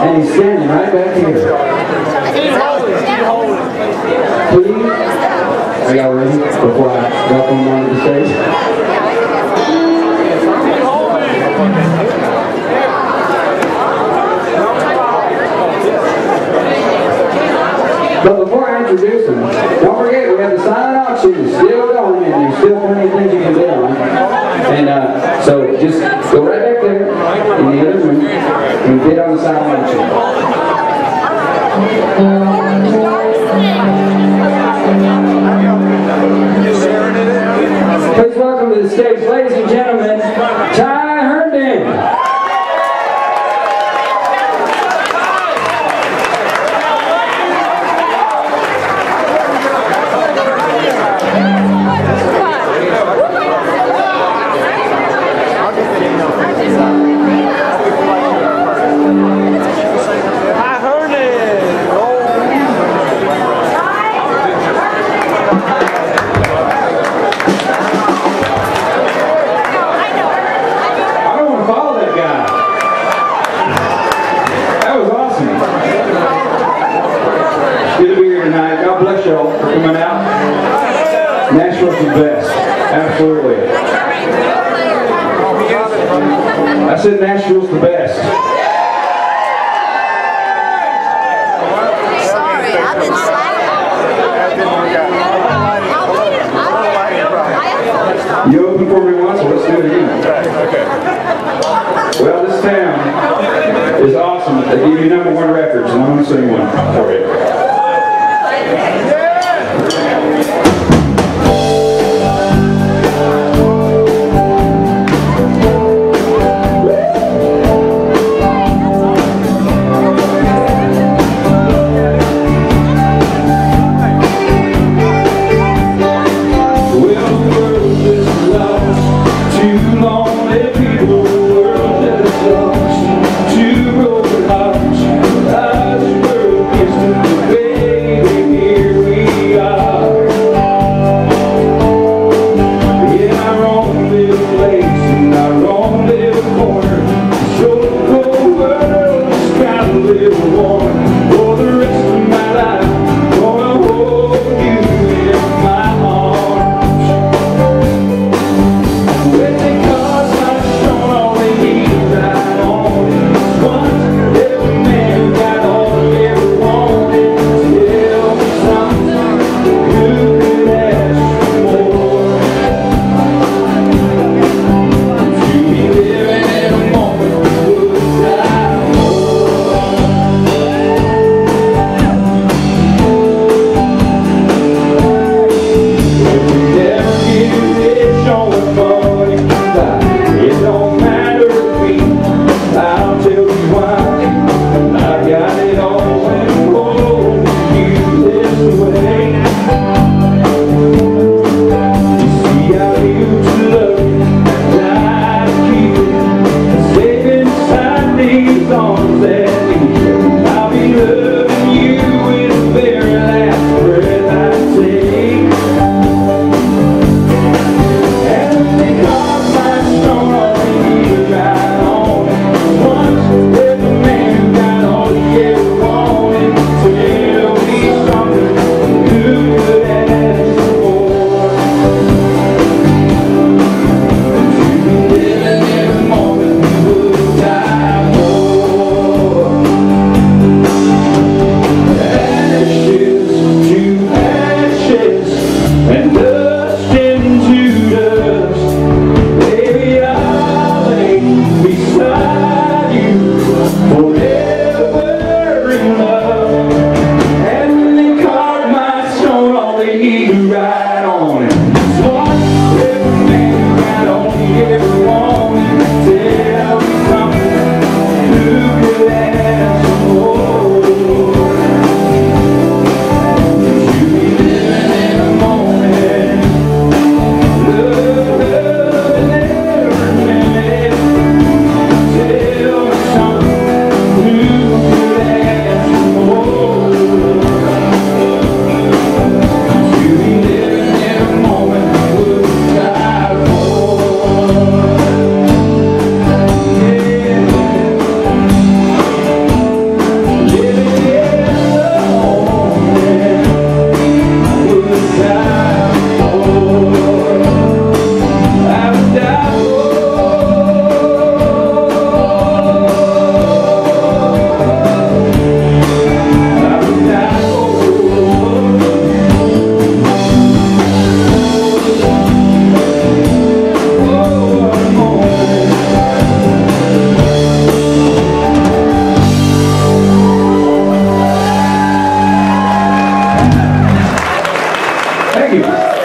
And he's standing right back here. Please, are y'all ready before I welcome him onto the stage? But before I introduce him, don't forget we have the silent auction still going, and there's still plenty of things you can bid on. And so just go right back there in the other room and bid on the silent auction. Please welcome to the stage, ladies and gentlemen, Todd Herndon. Coming out. Nashville's the best. Absolutely. I said Nashville's the best. Sorry, I've been slacking. You opened for me once, so let's do it again. Well, this town is awesome. They give you #1 records, and I'm going to sing one for you. you.